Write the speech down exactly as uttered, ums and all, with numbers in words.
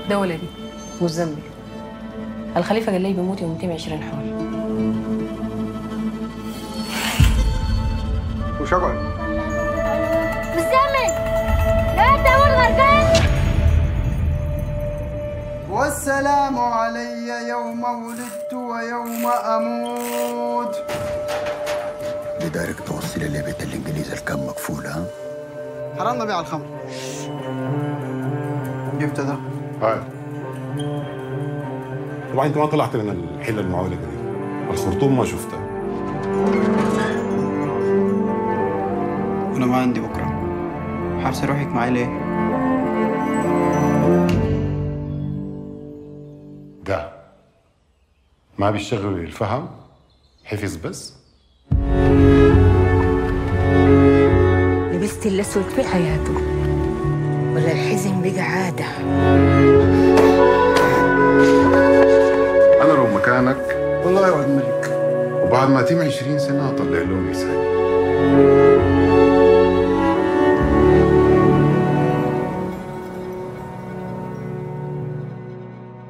ده ولدي مش ذنبي. الخليفة قال لي بيموت يوم مئتين وعشرين حول. وش اقعد؟ بالزمن لا تقول غرقان. والسلام علي يوم ولدت ويوم اموت. لذلك توصل لي بيت الانجليز الكم مقفول ها؟ حرمنا بيع الخمر. جبت ده؟ هاي طبعا انت ما طلعت لنا الحله المعولقه دي، الخرطوم ما شفتها. انا ما عندي بكره. حابسه روحك معي ليه؟ ده ما بيشتغل الفهم، حفظ بس. لبست الأسود في حياته ولا الحزن بقى عادة؟ أنا لو مكانك والله يا ولد ملك وبعد ما تم عشرين سنة أطلع لهم لساني.